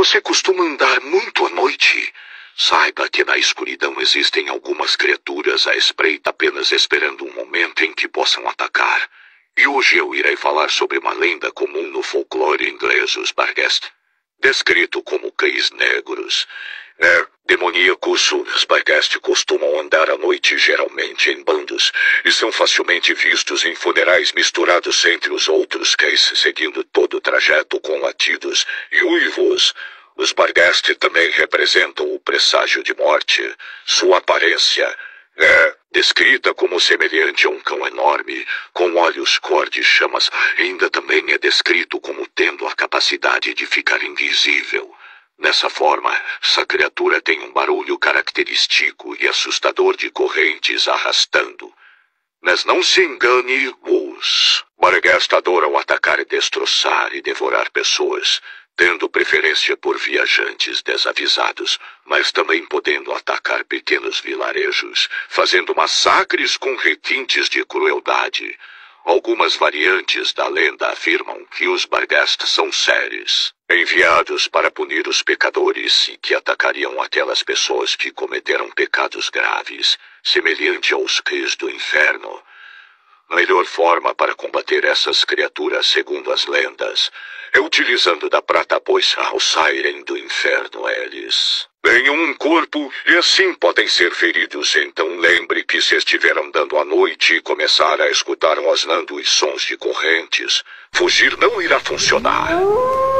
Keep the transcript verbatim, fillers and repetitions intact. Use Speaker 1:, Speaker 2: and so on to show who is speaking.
Speaker 1: Você costuma andar muito à noite? Saiba que na escuridão existem algumas criaturas à espreita apenas esperando um momento em que possam atacar. E hoje eu irei falar sobre uma lenda comum no folclore inglês, os Barghest. Descrito como cães negros, é, demoníacos, os Barghest costumam andar à noite geralmente em bandos e são facilmente vistos em funerais misturados entre os outros cães, seguindo todo o trajeto com latidos e uivos. Os Barghest também representam o presságio de morte. Sua aparência é descrita como semelhante a um cão enorme, com olhos cor de chamas. Ainda também é descrito como tendo a capacidade de ficar invisível. Dessa forma, essa criatura tem um barulho característico e assustador de correntes arrastando. Mas não se engane, os Barghest adoram atacar e destroçar e devorar pessoas, tendo preferência por viajantes desavisados, mas também podendo atacar pequenos vilarejos, fazendo massacres com requintes de crueldade. Algumas variantes da lenda afirmam que os Barghest são seres, enviados para punir os pecadores e que atacariam aquelas pessoas que cometeram pecados graves, semelhante aos cães do inferno. A melhor forma para combater essas criaturas, segundo as lendas, é utilizando da prata, pois ao saírem do inferno eles ganham um corpo e assim podem ser feridos. Então lembre que se estiver andando à noite e começar a escutar rosnando e sons de correntes, fugir não irá funcionar.